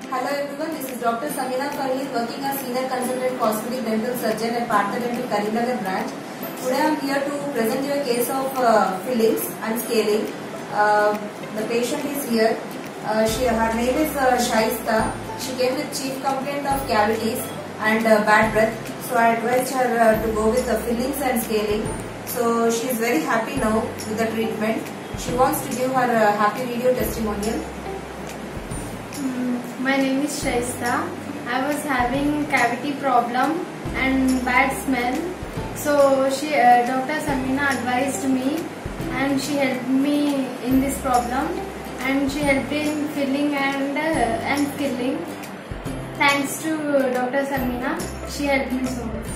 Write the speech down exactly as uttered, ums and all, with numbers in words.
Hello everyone, this is Doctor Samina Fahir working as Senior Consultant Cosmetic Dental Surgeon at Partha Dental Telangana branch. Today I am here to present you a case of uh, fillings and scaling. Uh, the patient is here. Uh, she, her name is uh, Shaista. She came with chief complaint of cavities and uh, bad breath. So I advised her uh, to go with the fillings and scaling. So she is very happy now with the treatment. She wants to give her uh, happy video testimonial. My name is Shaista. I was having cavity problem and bad smell. So she, uh, Doctor Samina advised me and she helped me in this problem and she helped in filling and uh, and filling. Thanks to Doctor Samina, she helped me so much.